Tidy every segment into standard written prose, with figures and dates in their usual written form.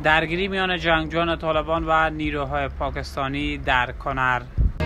درگیری میان جنگجویان طالبان و نیروهای پاکستانی در کنر.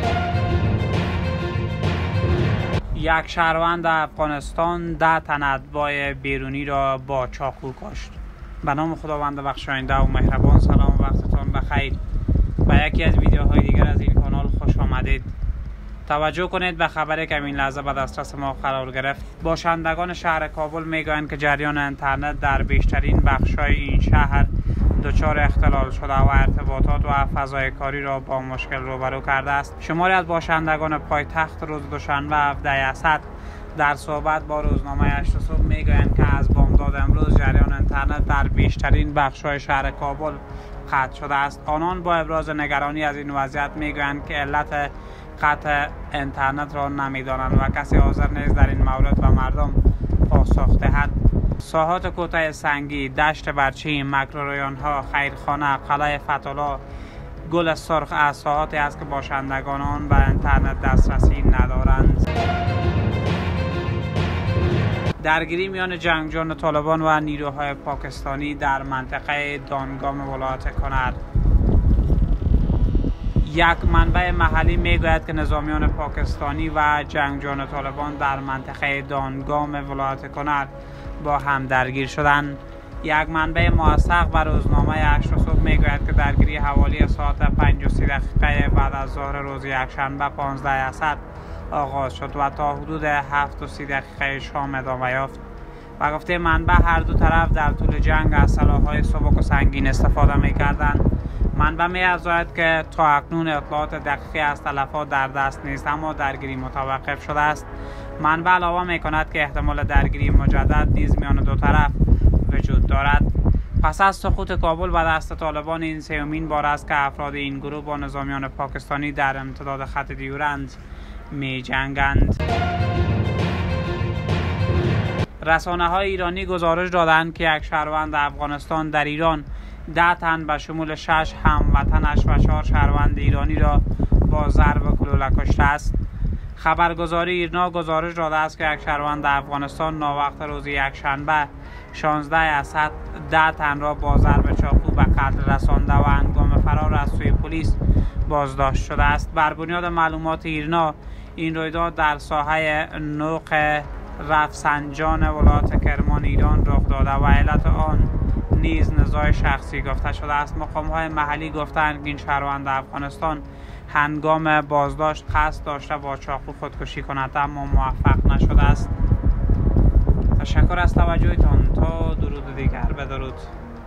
یک شهروند افغانستان 10 تن اتباع بیرونی را با چاقو کشت. به نام خداوند بخشاینده و مهربان. سلام و وقتتان بخیر. به یکی از ویدیوهای دیگر از این کانال خوش آمدید. توجه کنید به خبری که این لحظه به دسترس ما قرار گرفت. باشندگان شهر کابل میگویند که جریان اینترنت در بیشترین بخش‌های این شهر دچار اختلال شده و ارتباطات و فضای کاری را با مشکل روبرو کرده است. شماری از باشندگان پایتخت روز دوشنبه 17 اسد در صحبت با روزنامه 8 صبح میگویند که از بامداد امروز جریان اینترنت در بیشترین بخش‌های شهر کابل قطع شده است. آنان با ابراز نگرانی از این وضعیت میگویند که علت قطع اینترنت را نمیدانند و کسی حاضر نیست در این مورد به مردم پاسخ دهد. ساحات کوتاه سنگی، دشت برچی، مکروریانها، خیرخانه، قلعه فتولا، گل سرخ از ساحاتی است که باشندگان آن به اینترنت دسترسی ندارند. درگیری میان جنگجویان طالبان و نیروهای پاکستانی در منطقه دانگام ولایت کنر. یک منبع محلی میگوید که نظامیان پاکستانی و جنگجویان طالبان در منطقه دانگام ولایت کنر با هم درگیر شدند. یک منبع موثق بر روزنامه 8 صبح میگوید که درگیری حوالی ساعت 5:30 بعد از ظهر روز یکشنبه 15 اسد آغاز شد و تا حدود 7:30 شام ادامه یافت. و گفته منبع هر دو طرف در طول جنگ از سلاح‌های سبک و سنگین استفاده می‌کردند. منبع می‌افزاید که تا اکنون اطلاعات دقیقی از تلفات در دست نیست، اما درگیری متوقف شده است. منبع علاوه می‌کند که احتمال درگیری مجدد نیز میان دو طرف وجود دارد. پس از سقوط کابل به دست طالبان این سومین بار است که افراد این گروه با نظامیان پاکستانی در امتداد خط دیورند می‌جنگند. رسانه‌های ایرانی گزارش دادند که یک شهروند افغانستان در ایران 10 تن به شمول 6 هموطنش و 4 شهروند ایرانی را با ضرب گلوله کشته است. خبرگزاری ایرنا گزارش داده است که یک شهروند افغانستان ناوقت روز یکشنبه 16 اسد 10 تن را با ضرب چاقو به قتل رسانده و هنگام فرار از سوی پلیس بازداشت شده است. بر بنیاد معلومات ایرنا این رویداد در ساحه نوق رفسنجان ولایت کرمان ایران رخ داده و علت آن نیز نزاع شخصی گفته شده است. مقام‌های محلی گفتند که این شهروند افغانستان هنگام بازداشت قصد داشته با چاقو خودکشی کند اما موفق نشده است. تشکر از توجهتان. تا درود دیگر، بدرود.